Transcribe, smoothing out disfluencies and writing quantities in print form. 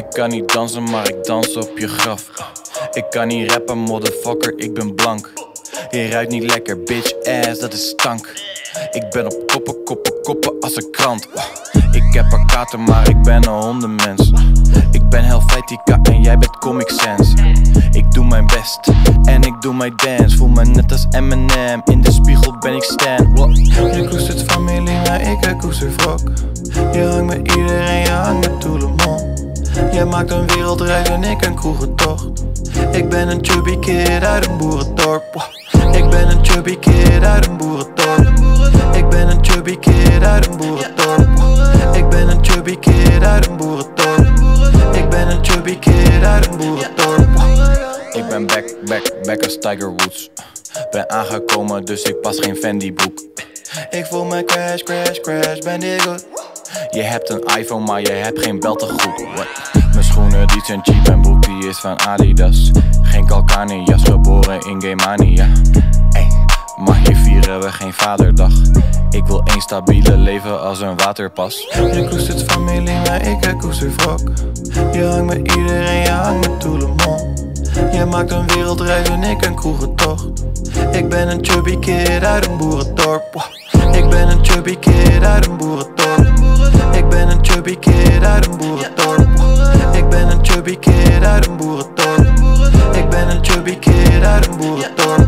Ik kan niet dansen, maar ik dans op je graf. Ik kan niet rappen, motherfucker, ik ben blank. Je ruikt niet lekker, bitch ass, dat is stank. Ik ben op koppen, koppen, koppen als een krant. Ik heb een kater, maar ik ben een hondenmens. Ik ben Helvetica en jij bent Comic Sans. Ik doe mijn best en ik doe mijn dance. Voel me net als Eminem, in de spiegel ben ik Stan. Je koestert familie, maar ik koester wrok. Je hangt met iedereen, je hangt met Toelemon. Jij maakt een wereldreis en ik een kroegentocht. Ik ben een chubby kid uit een boerendorp. Ik ben een chubby kid uit een boerendorp. Ik ben een chubby kid uit een boerendorp. Ik ben een chubby kid uit een boerendorp. Ik ben een chubby kid uit een boerendorp. Ik ben back als Tiger Woods. Ben aangekomen, dus ik pas geen Fendi broek. Ik voel me crash, crash, crash, ben dit goed? Je hebt een iPhone, maar je hebt geen beltegoed. Mijn schoenen die zijn cheap en broek die is van Adidas. Geen Calcanias, geboren in Gaymania. Ey, maar hier vieren we geen vaderdag. Ik wil één stabiele leven als een waterpas. Je koestert familie, maar ik koester wrok. Je hangt met iedereen, je hangt met Toelemon. Je maakt een wereldreis en ik een kroegentocht. Ik ben een chubby kid uit een boerendorp. Ik ben een chubby kid uit een boerendorp. Ik ben een chubby kid uit een boerendorp. Ik ben een chubby kid uit een boerendorp. Ik ben een chubby kid uit een boerendorp.